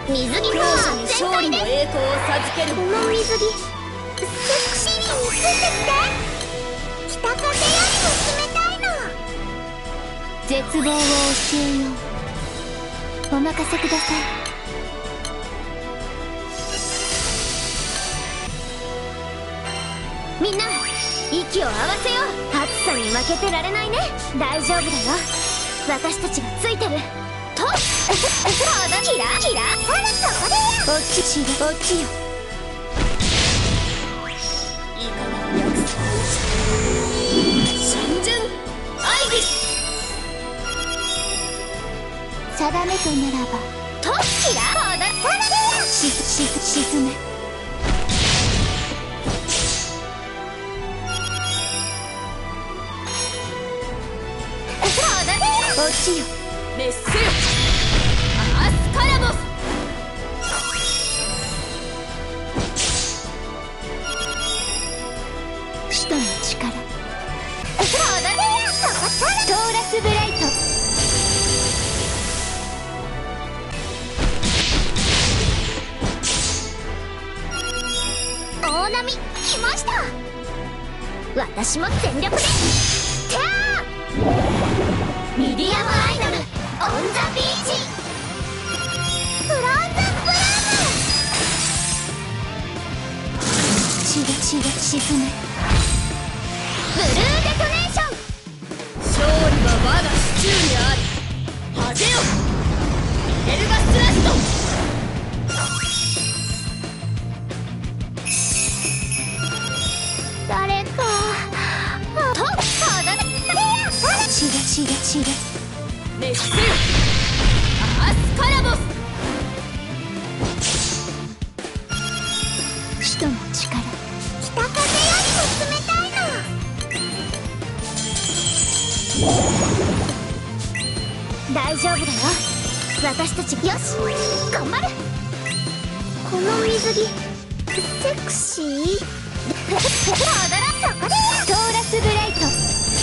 水着強者に勝利の栄光を授ける。 この水着セクシーについてきて。北風よりも冷たいの。 絶望を教えよう。お任せください。 みんな息を合わせよう。暑さに負けてられないね。大丈夫だよ、私たちがついてる。とキラキラ、さらそこでよ。 落ちしろ、落ちよ。 いかなる約束。新順アイビス。 定めとならばとキラさらでよ。 沈め。落ちよ。 滅せよアースカラボス。 使徒の力。トーラスブライト。 大波来ました。私も全力でキャー。ミディアムアイドルオンザビーチ。フローズンブル血が沈め。 ーム。ブルーデトネーション。 勝利は我が手中にあり。恥じよエルバスラスト。 誰かと血が滅せよアースカラボス。 使徒の力。 北風よりも冷たいの。大丈夫だよ、私たち。よし頑張る。この水着セクシー。そこでトーラスブライト。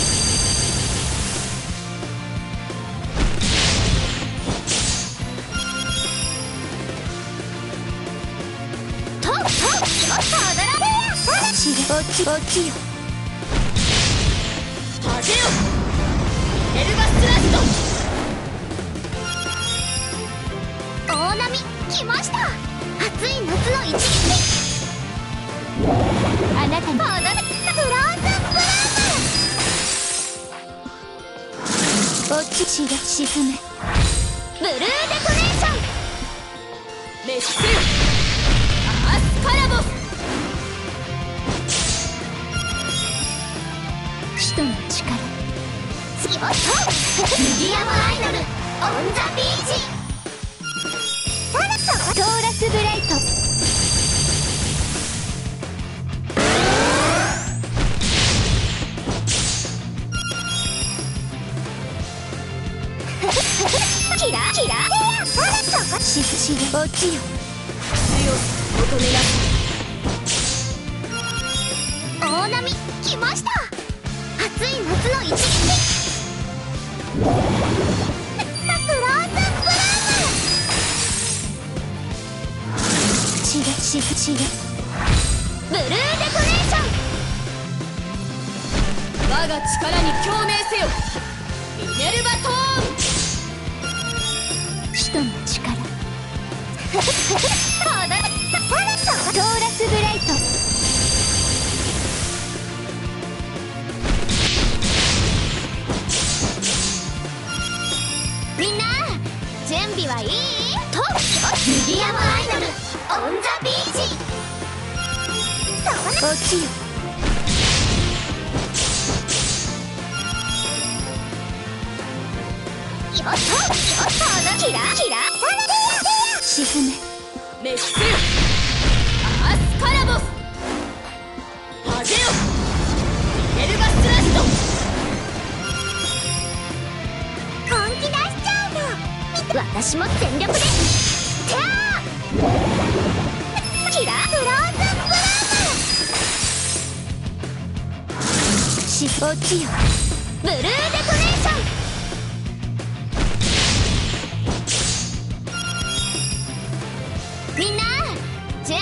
落ちよ。 恥じよエルバスラスト。 大波来ました。暑い夏の一撃。 あなたにフローズンブルーム。 落ち。血が沈め。 ブルーデトネーション。 滅せよアースカラボス。 使徒の力。 次はミディアムアイドルオンザビーチ。さらそこトーラスブライト。 キラキラ。さらそこ血が落ちよ。 強さ求めなさい。 大波来ました。暑い夏の一撃。フローズンブルーム。 血がブルーデトネーション。 我が力に共鳴せよミネルバトーン。 使徒の力。 さらそこトーラスブライト。 みんな準備はいい？とミディアムアイドルオンザビーチ。 落ちよ。 キラキラ。 沈め。 滅せよアースカラボス。恥じよエルバスラスト。 本気出しちゃうの。私も全力でキャー。キラフローズンブルーム。 落ちよ。 ブルーデトネーション。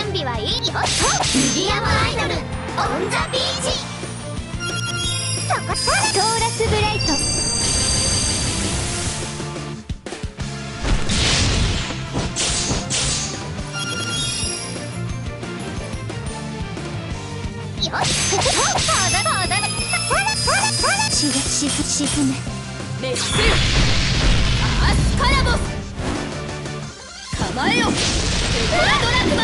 準備はいいよ。ミディアムアイドルオンザビーチ。そこさトーラスブライト。 よし。 血が沈め。 熱するアースカラボス。構えよペトラドラグ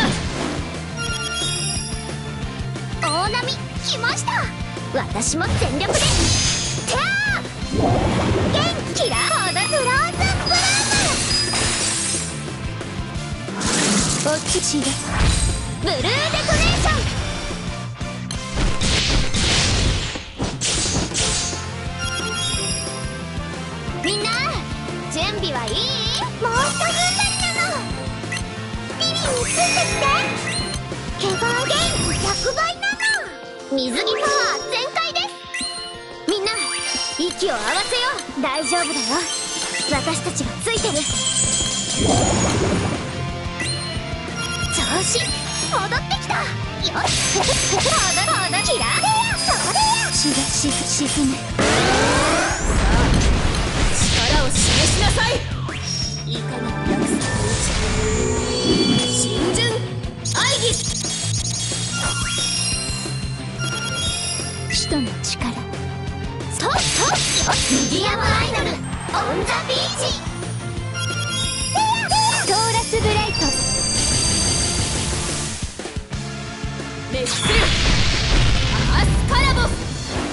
マ。 大波来ました。私も全力で。てあ元気だ。フローズンブルーム。 落ち血が。 ブルーデトネーション。みんな準備はいい？もう一踏ん張りなの。リリーについてきて。ケガーゲイン100倍なの。水着パワー全開です。みんな息を合わせよう。大丈夫だよ。私たちがついてる。調子戻ってきた。よし。キラー。そこでや。 血が沈め。 力を示しなさい。いかにも約束を打ち。新順アイギス。 使徒の力。 ミディアムアイドルオンザビーチ。 トーラスブライト。 熱するアースカラボス。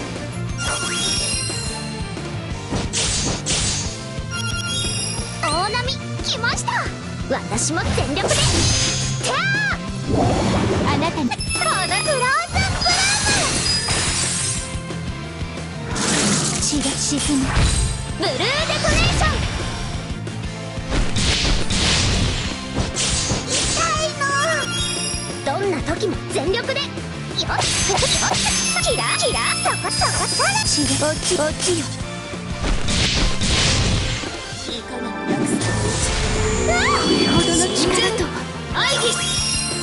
大波来ました。私も全力で。てああなたに。 フローズンブルーム。 血が沈め。 ブルーデトネーション。痛いの。どんな時も全力で。よし。キラそこ血が落ちよ。 いかなる約束を打ち。 これほどの力とは。 アイギス。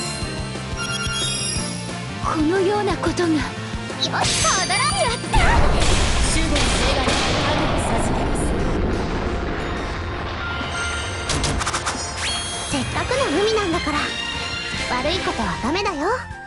このようなことが。 よし。踊らんやった。 守護の女神に影を授けます。 せっかくの海なんだから悪いことはダメだよ。